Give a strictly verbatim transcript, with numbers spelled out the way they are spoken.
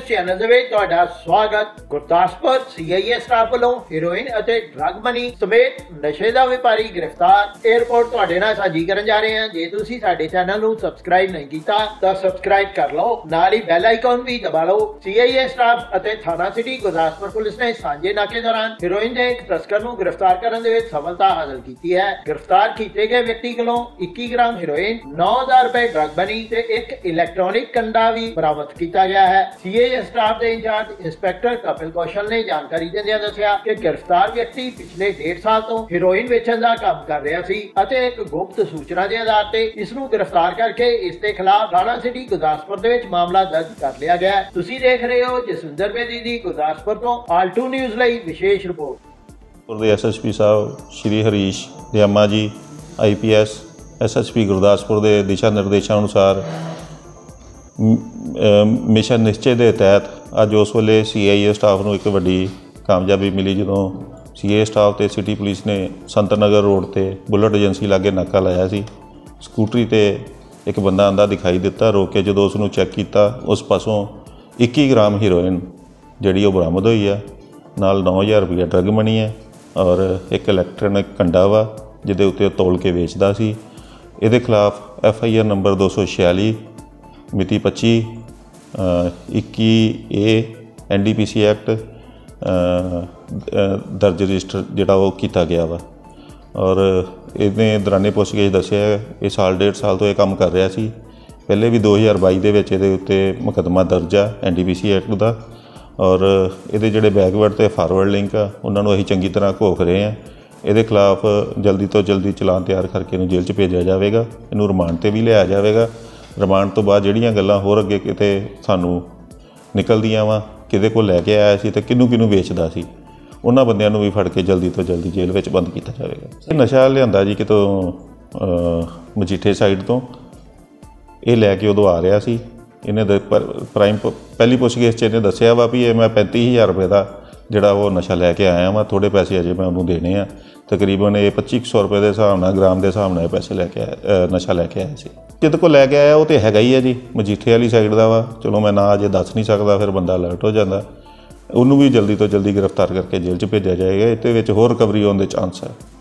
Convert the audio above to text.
Channel दे विच तुहाडा स्वागत। Gurdaspur C I A staff वालों हीरोइन अते ड्रग मनी समेत नशे दा व्यापारी गिरफ्तार। ਇਹ ਰਿਪੋर्ट तुहाडे नाल साझी करन जा रहे हैं। जे तुसीं साडे चैनल नूं सबसक्राइब नहीं कीता तां सबसक्राइब कर लो, नाल ही बैल आइकन भी दबा लो। सी आई ए स्टाफ अते थाना सिटी गुरदासपुर पुलिस ने सांझे नाके दौरान हीरोइन दे एक तस्कर नूं गिरफ्तार करन दे विच सफलता हासिल कीती है। गिरफ्तार कीते गए व्यक्ति कोलों इक्की ग्राम हीरोइन, नौ हज़ार रुपए ड्रग मनी ते एक इलैक्ट्रॉनिक कंडा भी बरामद किया गया है। सी आई ए स्टाफ के इंचार्ज इंस्पैक्टर कपिल कौशल ने जानकारी दिंदियां दस्सिया कि गिरफ्तार व्यक्ति पिछले डेढ़ साल तो हीरोइन वेचण दा काम कर रहा सी अते एक गुप्त सूचना के आधार ते इस नूं गिरफ्तार करके इस दे खिलाफ थाना सिटी गुरदासपुर दे विच मामला दर्ज कर लिया गया है। तुसीं देख रहे हो जसविंदर बेदी दी गुरदासपुर तो आल्टू न्यूज़ लई विशेष रिपोर्ट। एस एस पी साहब Shri Harish Dayama ji I P S S S P Gurdaspur के दिशा निर्देशों अनुसार मिशन निश्चय के तहत अज उस वेले सी आई ए स्टाफ को एक वड्डी कामयाबी मिली जो सी आई ए स्टाफ तो सिटी पुलिस ने संत नगर रोड पर बुलेट एजेंसी लागे नाका लाया सी। स्कूटरी ते एक बंदा आंदा दिखाई दिता, रोक के जो उसनूं चैक किया उस पासों इक्की ग्राम हीरोइन जिहड़ी वो बरामद हुई है, नाल नौ हज़ार रुपया ड्रग मनी है और एक इलैक्ट्रॉनिक कंडा वा जिहदे उत्ते तोल के वेचदा सी। इहदे खिलाफ एफ आई आर नंबर दो सौ छियाली मिति पच्ची इक्की A N D P C act दर्ज रजिस्टर जिहड़ा वो किया गया वा और इहने दौराने पुछगिछ दस्सिया ये साल डेढ़ साल तो यह काम कर रहा सी। पहले भी दो हज़ार बाई दे विच इहदे उत्ते मुकदमा दर्ज आ N D P C act का और ये जोड़े बैकवर्ड तो फॉरवर्ड लिंक आ उन्होंने असीं चंगी तरह घोख रहे हैं। ये खिलाफ जल्दी तो जल्दी चलान तैयार करके इन्हूं जेल च भेजा जाएगा, इन्हूं रिमांड ते भी लिया जाएगा। रिमांड तो बाद जिहड़ियां गल्लां होर अगे किते सानूं निकलदियां वा किहदे कोल लैके आया सी ते किहनूं किहनूं वेचदा सी, उन्हां बंदियां नूं भी फड़ के जल्दी तो जल्दी जेल विच बंद किया जाएगा। नशा लिआंदा जी कितों मजीठे साइड तो ये लैके उदों आ रहा सी। इन्हें प्राइम पहली पुछगिछ च इन्हें दस्सिया वा भी ये मैं पैंती हज़ार रुपये का जिहड़ा वो नशा लैके आया वा, थोड़े पैसे अजे मैं उन्होंने देने आ, तकरीबन ये पच्ची सौ रुपये के हिसाब नाल ग्राम के हिसाब नाल पैसे लैके आया नशा लैके आया सी। जिहदे कोल लैके आया वो तो हैगा ही है जी मजीठे वाली साइड का वा। चलो मैं ना अजे दस नहीं सकता, फिर बंदा अलर्ट हो जाता, उन्होंने भी जल्दी तो जल्दी गिरफ्तार करके जेल च भेजा जाएगा। इहदे विच होर रिकवरी होने के चांस है।